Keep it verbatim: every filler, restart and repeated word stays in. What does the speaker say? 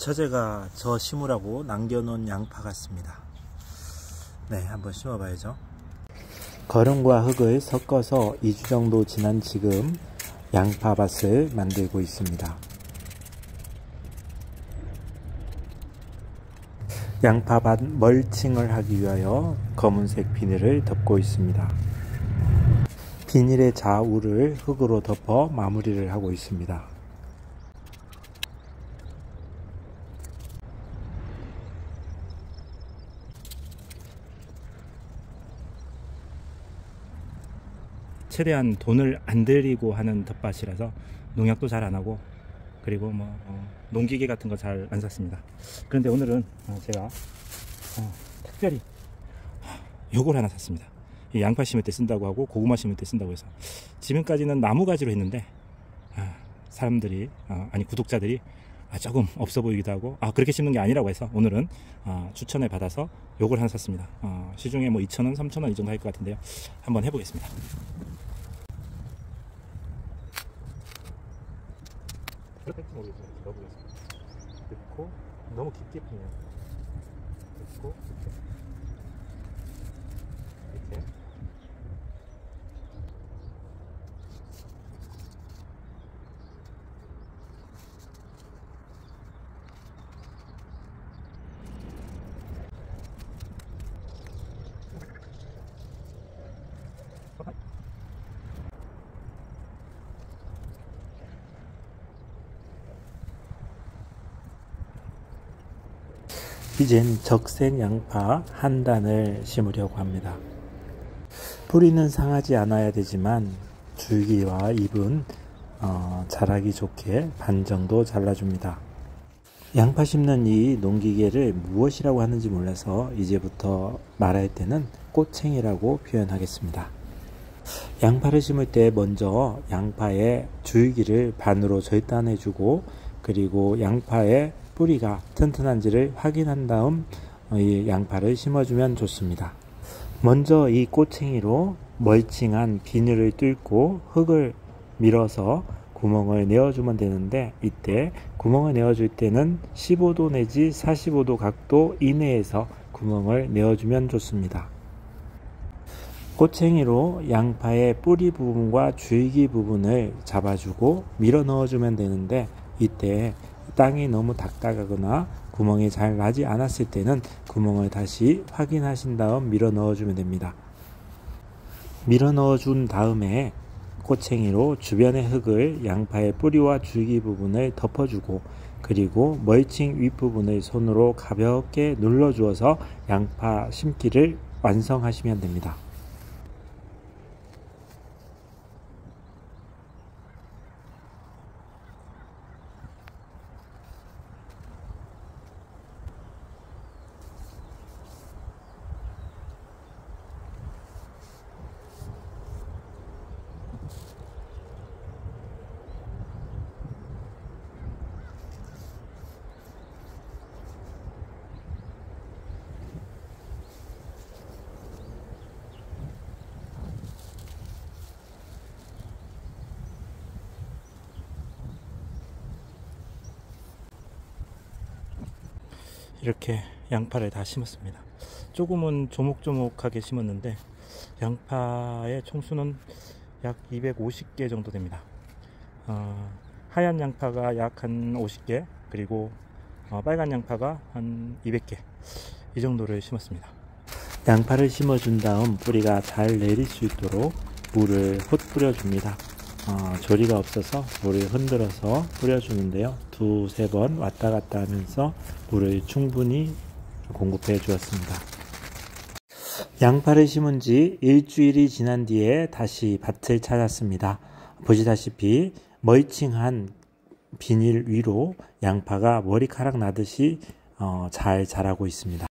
처제가 저 심으라고 남겨놓은 양파 같습니다. 네, 한번 심어봐야죠. 거름과 흙을 섞어서 이 주 정도 지난 지금 양파밭을 만들고 있습니다. 양파밭 멀칭을 하기 위하여 검은색 비닐을 덮고 있습니다. 비닐의 좌우를 흙으로 덮어 마무리를 하고 있습니다. 최대한 돈을 안 들이고 하는 텃밭이라서 농약도 잘 안하고, 그리고 뭐 어, 농기계 같은 거 잘 안 샀습니다. 그런데 오늘은 어, 제가 어, 특별히 요걸 하나 샀습니다. 이 양파 심을 때 쓴다고 하고 고구마 심을 때 쓴다고 해서, 지금까지는 나무 가지로 했는데 아, 사람들이 어, 아니 구독자들이 아, 조금 없어 보이기도 하고, 아 그렇게 심는 게 아니라고 해서 오늘은 어, 추천을 받아서 요걸 하나 샀습니다. 어, 시중에 뭐 이천 원, 삼천 원 이 정도 할 것 같은데요. 한번 해보겠습니다. 그렇게 모르겠어요. 넣어보겠습니다. 넣고 너무 깊게 피네요. 넣고 이렇게 이렇게 이젠 적색 양파 한 단을 심으려고 합니다. 뿌리는 상하지 않아야 되지만 줄기와 잎은 어, 자라기 좋게 반 정도 잘라줍니다. 양파 심는 이 농기계를 무엇이라고 하는지 몰라서 이제부터 말할 때는 꼬챙이라고 표현하겠습니다. 양파를 심을 때 먼저 양파의 줄기를 반으로 절단해주고, 그리고 양파의 뿌리가 튼튼한지를 확인한 다음 이 양파를 심어주면 좋습니다. 먼저 이 꼬챙이로 멀칭한 비닐을 뚫고 흙을 밀어서 구멍을 내어주면 되는데, 이때 구멍을 내어줄 때는 십오 도 내지 사십오 도 각도 이내에서 구멍을 내어주면 좋습니다. 꼬챙이로 양파의 뿌리 부분과 줄기 부분을 잡아주고 밀어 넣어주면 되는데, 이때 땅이 너무 딱딱하거나 구멍이 잘 나지 않았을 때는 구멍을 다시 확인하신 다음 밀어 넣어주면 됩니다. 밀어 넣어준 다음에 꼬챙이로 주변의 흙을 양파의 뿌리와 줄기 부분을 덮어주고, 그리고 멀칭 윗부분을 손으로 가볍게 눌러주어서 양파 심기를 완성하시면 됩니다. 이렇게 양파를 다 심었습니다. 조금은 조목조목하게 심었는데 양파의 총수는 약 이백오십 개 정도 됩니다. 어, 하얀 양파가 약 한 오십 개, 그리고 어, 빨간 양파가 한 이백 개, 이 정도를 심었습니다. 양파를 심어준 다음 뿌리가 잘 내릴 수 있도록 물을 헛 뿌려줍니다. 어, 조리가 없어서 물을 흔들어서 뿌려주는데요. 두세 번 왔다 갔다 하면서 물을 충분히 공급해 주었습니다. 양파를 심은 지 일주일이 지난 뒤에 다시 밭을 찾았습니다. 보시다시피 멀칭한 비닐 위로 양파가 머리카락 나듯이 어, 잘 자라고 있습니다.